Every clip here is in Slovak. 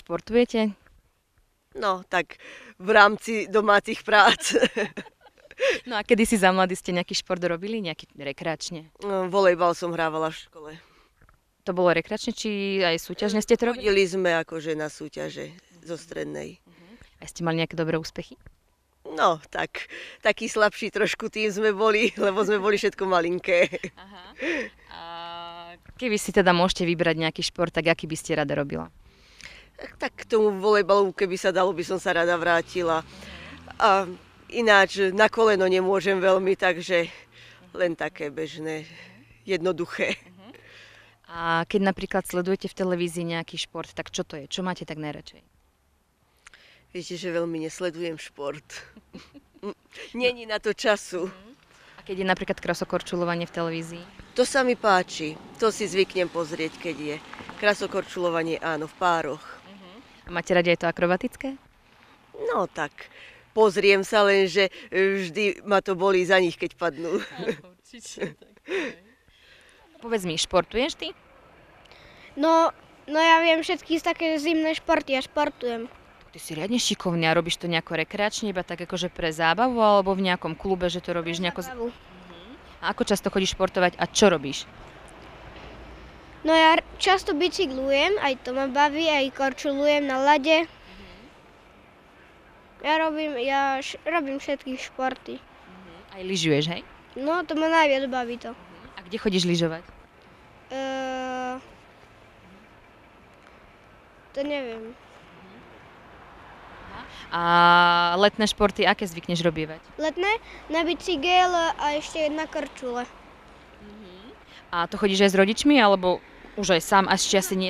športujete? No, tak v rámci domácich prác. No a kedy si za mladí ste nejaký šport robili, nejaký rekreačne? No, volejbal som hrávala v škole. To bolo rekreačne, či aj súťažne ste to robili? Chodili sme akože na súťaže zo strednej. A ste mali nejaké dobré úspechy? No, tak, taký slabší trošku tým sme boli, lebo sme boli všetko malinké. Aha. A keby si teda môžete vybrať nejaký šport, tak aký by ste rada robila? Tak k tomu volejbalu, keby sa dalo, by som sa rada vrátila. A ináč na koleno nemôžem veľmi, takže len také bežné, jednoduché. A keď napríklad sledujete v televízii nejaký šport, tak čo to je? Čo máte tak najradšej? Viete, že veľmi nesledujem šport. Není na to času. A keď je napríklad krasokorčulovanie v televízii? To sa mi páči. To si zvyknem pozrieť, keď je. Krasokorčulovanie áno, v pároch. A máte radi aj to akrobatické? No tak, pozriem sa, lenže vždy ma to bolí za nich, keď padnú. Určite. Povedz mi, športuješ ty? No ja viem všetky také zimné športy, ja športujem. Ty si riadne šikovný a robíš to nejako rekreačne, iba tak akože pre zábavu, alebo v nejakom klube, že to robíš nejako... Zábavu. A ako často chodíš športovať a čo robíš? No ja často bicyklujem, aj to ma baví, aj korčulujem na ľade. Ja robím všetky športy. Aj lyžuješ, hej? No to ma najviac baví to. A kde chodíš lyžovať? To neviem. A letné športy, aké zvykneš robievať? Letné na bicykel a ešte na korčule. A to chodíš aj s rodičmi, alebo už aj sám, až či asi nie?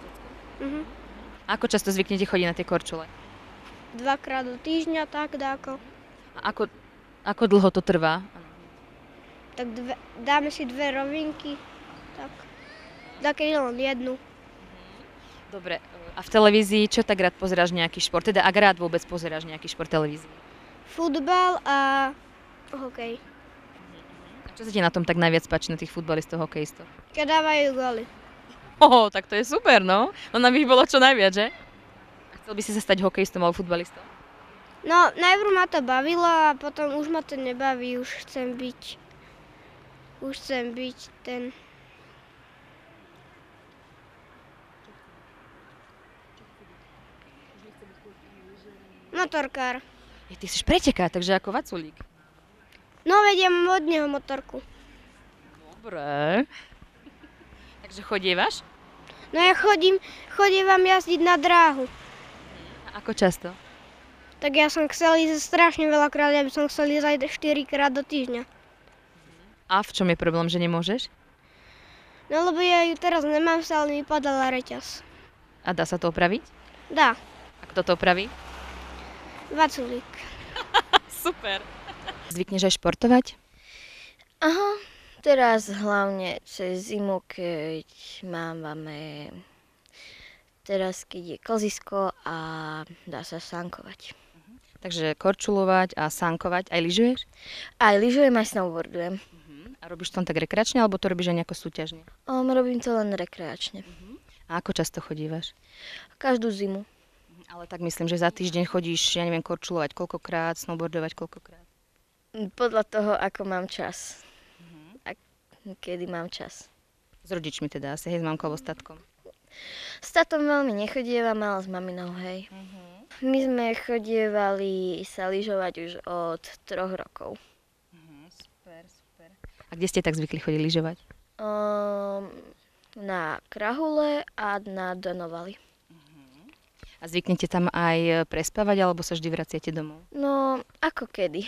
Ako často zvyknete chodiť na tie korčule? 2-krát do týždňa, tak dáko. A ako dlho to trvá? Tak dáme si 2 rovinky, tak. Také len jednu. Dobre. A v televízii čo tak rád pozeráš nejaký šport? Teda ak rád vôbec pozeráš nejaký šport televízii? Futbal a hokej. A čo sa ti na tom tak najviac páči, na tých futbalistov, hokejistov? Keď dávajú góly. Tak to je super, no. No nám by bolo čo najviac, že? A chcel by si sa stať hokejistom alebo futbalistom? No, najprv ma to bavilo a potom už ma to nebaví, už chcem byť ten... Motorkár. Ty si preteká, takže ako Vaculík. No, vediem od neho motorku. Dobre. Takže chodievaš? No ja chodím jazdiť na dráhu. A ako často? Tak ja som chcel ísť strašne veľakrát, ja by som chcel ísť aj 4-krát do týždňa. A v čom je problém, že nemôžeš? No lebo ja ju teraz nemám, ale mi padala reťaz. A dá sa to opraviť? Dá. A kto to opraví? Vaculík. Super. Zvykneš aj športovať? Aha, teraz hlavne cez zimu, keď máme teraz, keď je klzisko a dá sa sankovať. Takže korčulovať a sankovať. Aj lyžuješ? Aj lyžujem, aj snowboardujem. A robíš to len tak rekreačne, alebo to robíš aj nejako súťažne? Robím to len rekreačne. A ako často chodívaš? Každú zimu. Ale tak myslím, že za týždeň chodíš, ja neviem, korčulovať koľkokrát, snowboardovať koľkokrát. Podľa toho, ako mám čas. A kedy mám čas. S rodičmi teda, asi hej, s mamkou alebo s tatkom. S tatom veľmi nechodievam, ale s maminou, hej. My sme chodievali sa lyžovať už od 3 rokov. Super. A kde ste tak zvykli chodiť lyžovať? Na Krahule a na Donovali. A zvyknete tam aj prespávať, alebo sa vždy vraciate domov? No, ako kedy.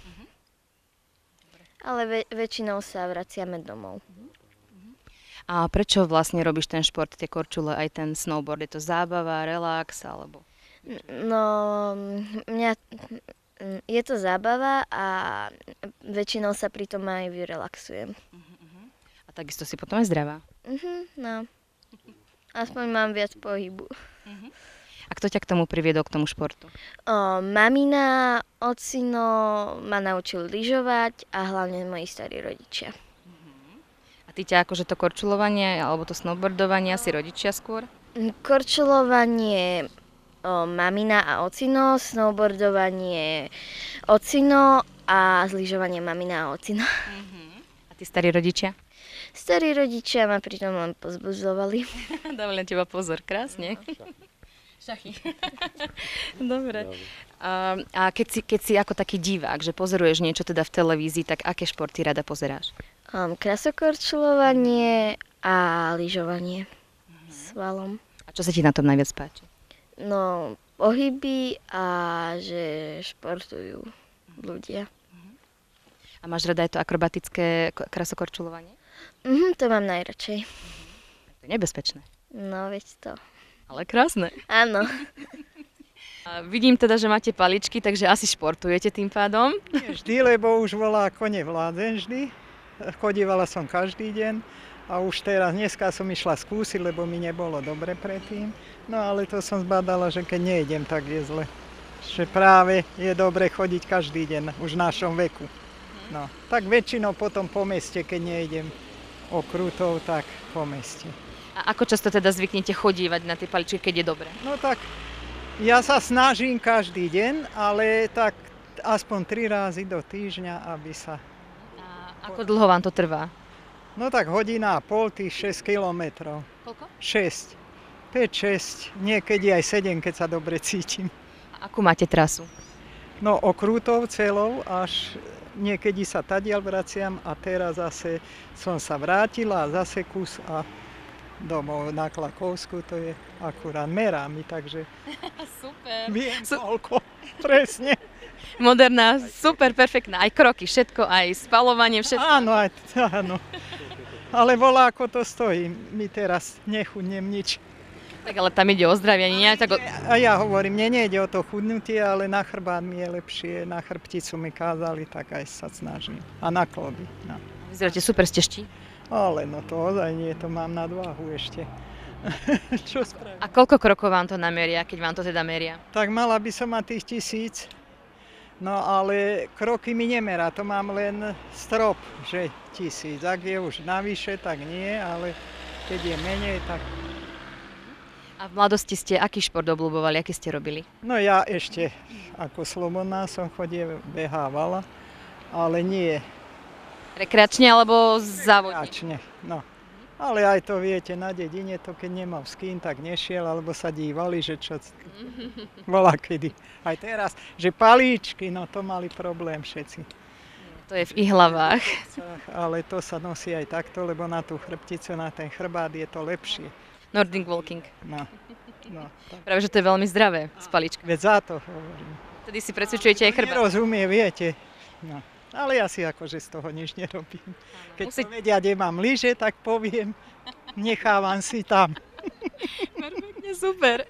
Ale väčšinou sa vraciame domov. A prečo vlastne robíš ten šport, tie korčule, aj ten snowboard? Je to zábava, relax, alebo? No, je to zábava a väčšinou sa pri tom aj vyrelaxujem. A takisto si potom aj zdravá. No, aspoň mám viac pohybu. A kto ťa k tomu priviedol, k tomu športu? Mamina, ocino ma naučil lyžovať a hlavne moji starí rodičia. A ty ťa akože to korčulovanie alebo to snowboardovanie asi rodičia skôr? Korčulovanie mamina a ocino, snowboardovanie ocino a zlyžovanie mamina a ocino. A tí starí rodičia? Starí rodičia ma pritom len pozbudzovali. Dávam len teba pozor, krásne. Šachy. Dobre. A keď si ako taký divák, že pozoruješ niečo teda v televízii, tak aké športy rada pozeráš? Krasokorčulovanie a lyžovanie s valom. A čo sa ti na tom najviac páči? No, pohyby a že športujú ľudia. A máš rada aj to akrobatické krasokorčulovanie? To mám najradšej. To je nebezpečné. No, veď to. Ale krásne. Áno. A vidím teda, že máte paličky, takže asi športujete tým pádom. Nie vždy, lebo už volá ako nevládzem vždy. Chodívala som každý deň a už teraz, dneska som išla skúsiť, lebo mi nebolo dobre predtým. No ale to som zbadala, že keď nejdem, tak je zle. Že práve je dobre chodiť každý deň, už v našom veku. No, tak väčšinou potom po meste, keď nejdem okrutov, tak po meste. A ako často teda zvyknete chodívať na tie paličky, keď je dobre? No tak, ja sa snažím každý deň, ale tak aspoň 3 razy do týždňa, aby sa... A ako dlho vám to trvá? No tak hodina a pol, tých 6 kilometrov. Koľko? 6. 5, 6, niekedy aj 7, keď sa dobre cítim. A akú máte trasu? No okrútov celou, až niekedy sa tadiaľ vraciam a teraz zase som sa vrátila a zase kus a domov na Klakovsku, to je akurát merámi, takže Super. viem koľko, presne. Moderná, super, perfektná. Aj kroky, všetko, aj spalovanie, všetko. Áno. Ale volá, ako to stojí. My teraz nechudnem nič. Tak ale tam ide o zdravie, nie? Tak A ja hovorím, mne nejde o to chudnutie, ale na chrbát mi je lepšie, na chrbticu mi kázali, tak aj sa snažím. A na kloby. No. Vyzeráte super, ste ští. Ale no to ozaj nie, to mám nadváhu ešte. Čo spravím? A koľko krokov vám to nameria, keď vám to teda meria? Tak mala by som mať tých 1000, no ale kroky mi nemerá, to mám len strop, že 1000. Ak je už navyše, tak nie, ale keď je menej, tak... A v mladosti ste aký šport obľúbovali, aký ste robili? No ja ešte ako slobodná som behávala, ale nie Rekreačne alebo závodne? Rekreačne, no. Ale aj to viete, na dedine to keď nemal s kým, tak nešiel, alebo sa dívali, že čo bola kedy. Aj teraz, že palíčky, no to mali problém všetci. To je v ich hlavách. Ale to sa nosí aj takto, lebo na tú chrbticu, na ten chrbát je to lepšie. Nordic walking. No, tak. Práve, že to je veľmi zdravé s paličkou. Veď za to hovorím. Vtedy si presvičujete aj chrbát. Nerozumie, viete. No. Ale ja si akože z toho nič nerobím. Keď to vedia, kde mám lyže, tak poviem, nechávam si tam. Perfektne, super.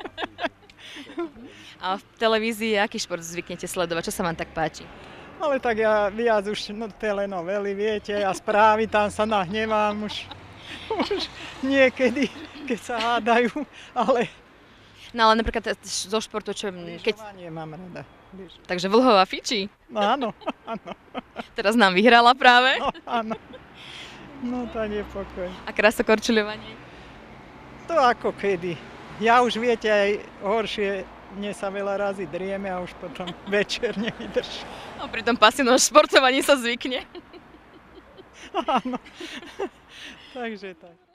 A v televízii aký šport zvyknete sledovať? Čo sa vám tak páči? Ale tak ja viac už telenovely, viete, a správy, tam sa nahnevám už niekedy, keď sa hádajú, ale... No ale napríklad zo športu, čo... Lyžovanie mám rada. Takže Vlhová fičí. No áno. Teraz nám vyhrala práve. No áno. No tak je pokoj. A krasokorčuľovanie? To ako kedy. Ja už viete aj horšie, mne sa veľa razy drieme a už potom večer nevydrží. No pri tom pasívnom športovaní sa zvykne. Áno. Takže tak.